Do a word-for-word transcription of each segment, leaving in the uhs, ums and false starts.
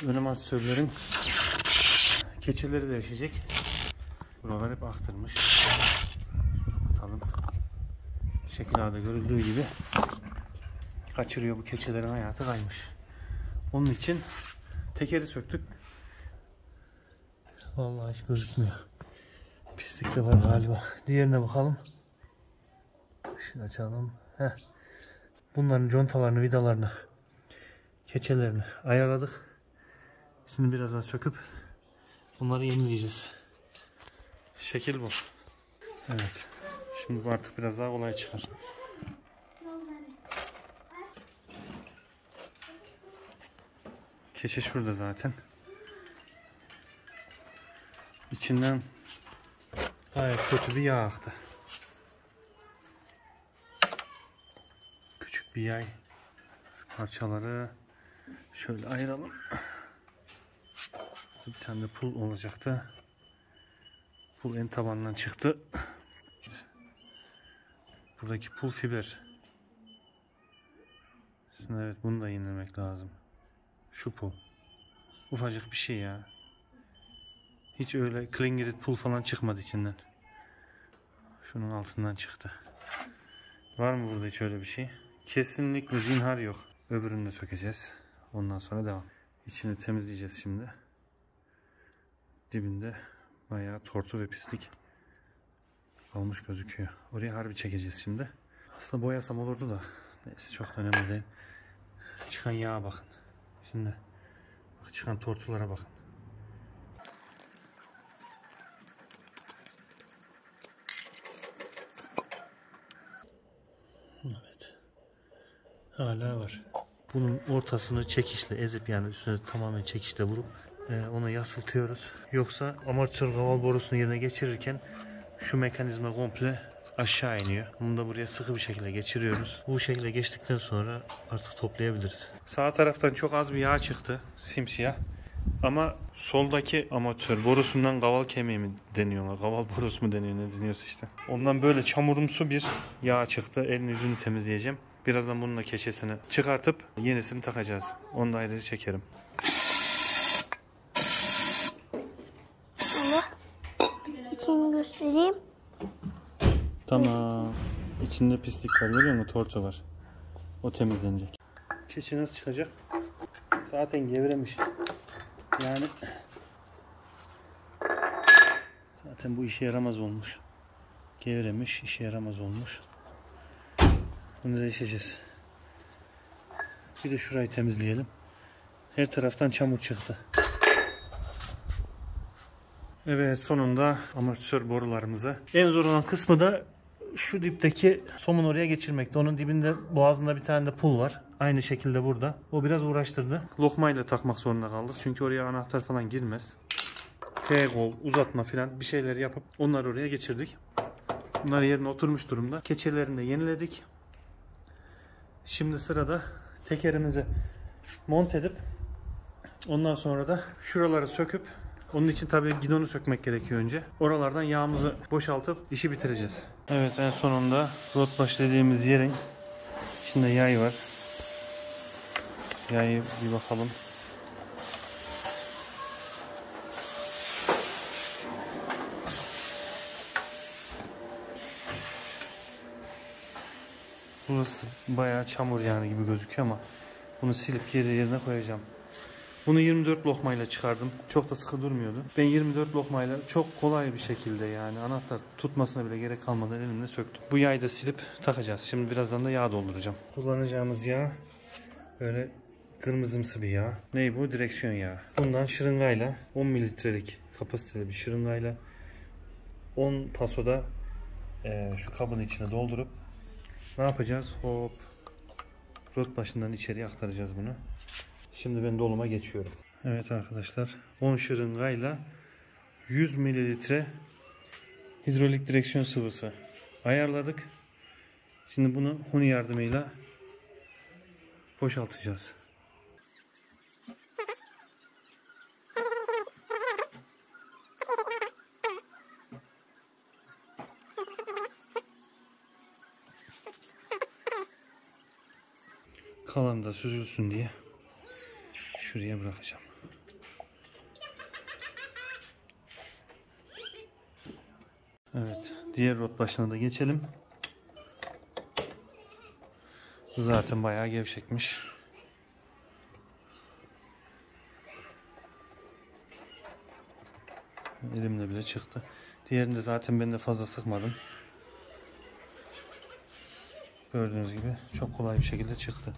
ön amortisörlerin keçeleri değişecek. Buralar hep aktırmış. Kapatalım. Şekillerde görüldüğü gibi kaçırıyor, bu keçelerin hayatı kaymış. Onun için tekeri söktük. Vallahi hiç gözükmüyor. Pislik de var galiba. Diğerine bakalım. Şimdi açalım. Heh. Bunların contalarını, vidalarını, keçelerini ayarladık. Şimdi birazdan söküp bunları yenileyeceğiz. Şekil bu. Evet. Şimdi bu artık biraz daha kolay çıkar. Keçe şurada zaten. İçinden gayet kötü bir yağ aktı. Küçük bir yay. Şu parçaları şöyle ayıralım. Bir tane de pul olacaktı. Pul en tabandan çıktı. Buradaki pul fiber. Şimdi evet, bunu da yenilemek lazım. Şu pul. Ufacık bir şey ya. Hiç öyle klingerit pul falan çıkmadı içinden. Şunun altından çıktı. Var mı burada hiç öyle bir şey? Kesinlikle zinhar yok. Öbürünü de sökeceğiz. Ondan sonra devam. İçini temizleyeceğiz şimdi. Dibinde bayağı tortu ve pislik kalmış gözüküyor. Oraya harbi çekeceğiz şimdi. Aslında boyasam olurdu da. Neyse, çok önemli değil. Çıkan yağa bakın. Şimdi bak, çıkan tortulara bakın. Evet. Hala var. Bunun ortasını çekişle ezip, yani üstüne tamamen çekişle vurup e, ona yasıltıyoruz. Yoksa amortisör kaval borusunu yerine geçirirken şu mekanizma komple aşağı iniyor. Bunu da buraya sıkı bir şekilde geçiriyoruz. Bu şekilde geçtikten sonra artık toplayabiliriz. Sağ taraftan çok az bir yağ çıktı. Simsiyah. Ama soldaki amortisör borusundan kaval kemiği mi deniyor? Kaval borusu mu deniyor? Ne deniyorsa işte. Ondan böyle çamurumsu bir yağ çıktı. Elini yüzünü temizleyeceğim. Birazdan bununla keçesini çıkartıp yenisini takacağız. Onu da ayrıca çekerim. İçini göstereyim. Tamam. İçinde pislik var, görüyor musun? Tortu var. O temizlenecek. Keçi nasıl çıkacak? Zaten gevremiş. Yani zaten bu işe yaramaz olmuş. Gevremiş, işe yaramaz olmuş. Bunu değişeceğiz. Bir de şurayı temizleyelim. Her taraftan çamur çıktı. Evet, sonunda amortisör borularımızı. En zor olan kısmı da şu dipteki somun oraya geçirmekte. Onun dibinde, boğazında bir tane de pul var. Aynı şekilde burada. O biraz uğraştırdı. Lokmayla takmak zorunda kaldık. Çünkü oraya anahtar falan girmez. T-kol, uzatma falan bir şeyler yapıp onları oraya geçirdik. Bunlar yerine oturmuş durumda. Keçelerini de yeniledik. Şimdi sırada tekerimizi monte edip ondan sonra da şuraları söküp, onun için tabii gidonu sökmek gerekiyor önce. Oralardan yağımızı boşaltıp işi bitireceğiz. Evet, en sonunda rotbaş dediğimiz yerin içinde yay var. Yayı bir bakalım. Burası bayağı çamur yani gibi gözüküyor ama bunu silip geri yerine koyacağım. Bunu yirmi dört lokmayla çıkardım. Çok da sıkı durmuyordu. Ben yirmi dört lokmayla çok kolay bir şekilde, yani anahtar tutmasına bile gerek kalmadan elimle söktüm. Bu yayı da silip takacağız. Şimdi birazdan da yağ dolduracağım. Kullanacağımız yağ böyle kırmızımsı bir yağ. Ney bu? Direksiyon yağı. Bundan şırıngayla on mililitrelik kapasiteli bir şırıngayla on pasoda e, şu kabın içine doldurup ne yapacağız? Hop. Rot başından içeriye aktaracağız bunu. Şimdi ben doluma geçiyorum. Evet arkadaşlar, on şırıngayla yüz mililitre hidrolik direksiyon sıvısı ayarladık. Şimdi bunu huni yardımıyla boşaltacağız. Kalan da süzülsün diye şuraya bırakacağım. Evet, diğer rot başına da geçelim. Zaten bayağı gevşekmiş. Elimle bile çıktı. Diğerinde zaten ben de fazla sıkmadım. Gördüğünüz gibi çok kolay bir şekilde çıktı.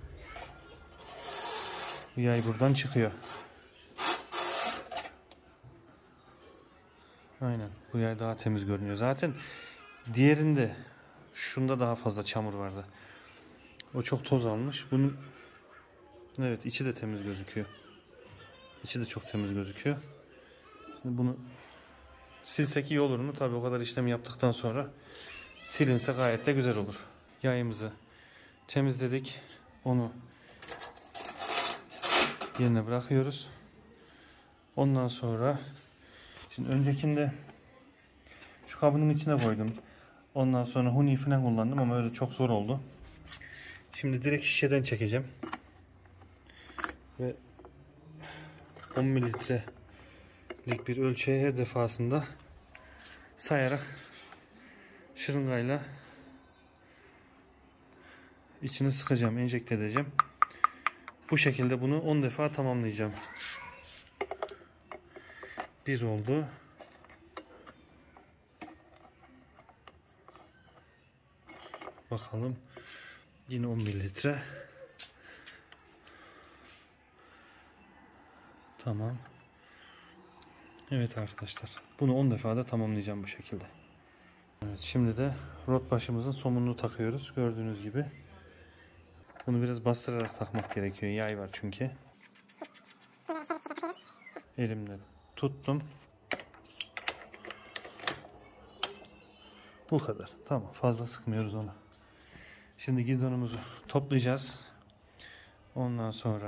Bu yay buradan çıkıyor. Aynen. Bu yay daha temiz görünüyor. Zaten diğerinde şunda daha fazla çamur vardı. O çok toz almış. Bunun evet içi de temiz gözüküyor. İçi de çok temiz gözüküyor. Şimdi bunu silsek iyi olur mu? Tabii o kadar işlem yaptıktan sonra silinse gayet de güzel olur. Yayımızı temizledik. Onu yerine bırakıyoruz. Ondan sonra şimdi öncekinde şu kabının içine koydum. Ondan sonra huni falan kullandım ama öyle çok zor oldu. Şimdi direkt şişeden çekeceğim. Ve on mililitrelik bir ölçüye her defasında sayarak şırıngayla içine sıkacağım, enjekte edeceğim. Bu şekilde bunu on defa tamamlayacağım. Bir oldu. Bakalım. Yine on mililitre. Tamam. Evet arkadaşlar. Bunu on defa da tamamlayacağım bu şekilde. Evet, şimdi de rot başımızın somununu takıyoruz. Gördüğünüz gibi. Bunu biraz bastırarak takmak gerekiyor. Yay var çünkü. Elimle tuttum. Bu kadar. Tamam. Fazla sıkmıyoruz onu. Şimdi gidonumuzu toplayacağız. Ondan sonra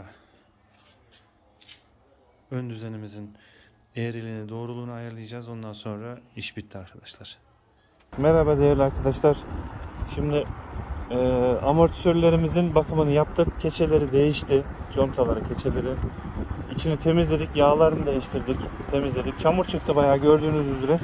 ön düzenimizin eğriliğini, doğruluğunu ayarlayacağız. Ondan sonra iş bitti arkadaşlar. Merhaba değerli arkadaşlar. Şimdi e, amortisörlerimizin bakımını yaptık. Keçeleri değişti. Contaları, keçeleri. İçini temizledik. Yağlarını değiştirdik. Temizledik. Çamur çıktı bayağı gördüğünüz üzere.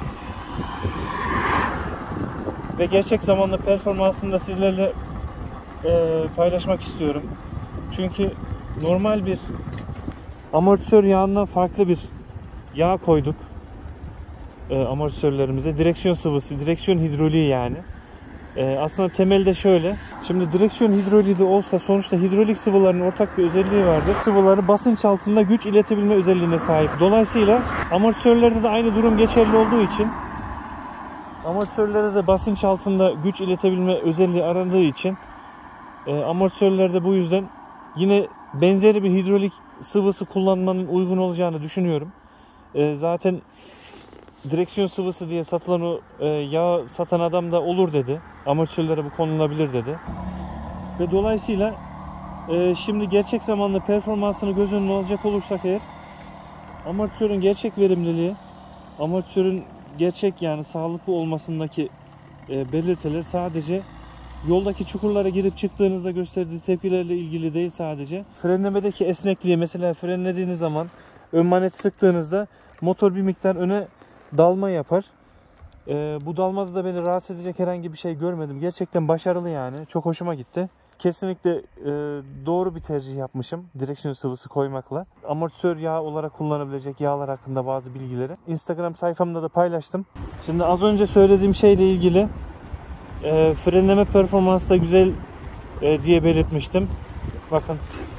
Ve gerçek zamanlı performansını da sizlerle e, paylaşmak istiyorum. Çünkü normal bir amortisör yağından farklı bir yağ koyduk e, amortisörlerimize. Direksiyon sıvısı, direksiyon hidroliği yani. E, aslında temelde şöyle. Şimdi direksiyon hidroliği de olsa sonuçta hidrolik sıvıların ortak bir özelliği vardır. Sıvıları basınç altında güç iletebilme özelliğine sahip. Dolayısıyla amortisörlerde de aynı durum geçerli olduğu için amortisörlerde de basınç altında güç iletebilme özelliği arandığı için e, amortisörlerde bu yüzden yine benzeri bir hidrolik sıvısı kullanmanın uygun olacağını düşünüyorum. E, zaten direksiyon sıvısı diye satılan o e, yağ satan adam da olur dedi. Amortisörlere bu konulabilir dedi. Ve dolayısıyla e, şimdi gerçek zamanlı performansını göz önüne alacak olursak eğer amortisörün gerçek verimliliği, amortisörün gerçek yani sağlıklı olmasındaki e, belirtiler sadece yoldaki çukurlara girip çıktığınızda gösterdiği tepkilerle ilgili değil sadece. Frenlemedeki esnekliği, mesela frenlediğiniz zaman ön manet sıktığınızda motor bir miktar öne dalma yapar. E, bu dalmada da beni rahatsız edecek herhangi bir şey görmedim. Gerçekten başarılı yani. Çok hoşuma gitti. Kesinlikle e, doğru bir tercih yapmışım direksiyon sıvısı koymakla. Amortisör yağı olarak kullanabilecek yağlar hakkında bazı bilgileri Instagram sayfamda da paylaştım. Şimdi az önce söylediğim şeyle ilgili e, frenleme performansı da güzel e, diye belirtmiştim. Bakın.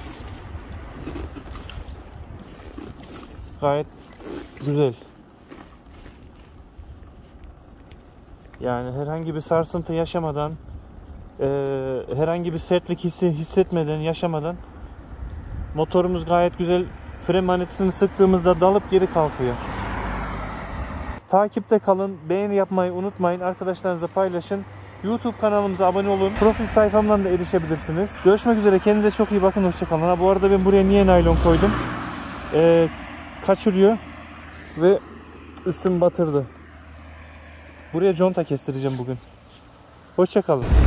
Gayet güzel. Yani herhangi bir sarsıntı yaşamadan, e, herhangi bir sertlik hissi hissetmeden, yaşamadan motorumuz gayet güzel. Fren manetisini sıktığımızda dalıp geri kalkıyor. Takipte kalın, beğeni yapmayı unutmayın, arkadaşlarınızla paylaşın. YouTube kanalımıza abone olun. Profil sayfamdan da erişebilirsiniz. Görüşmek üzere, kendinize çok iyi bakın, hoşçakalın. Ha, bu arada ben buraya niye naylon koydum? Ee, kaçırıyor ve üstümü batırdı. Buraya conta kestireceğim bugün. Hoşçakalın.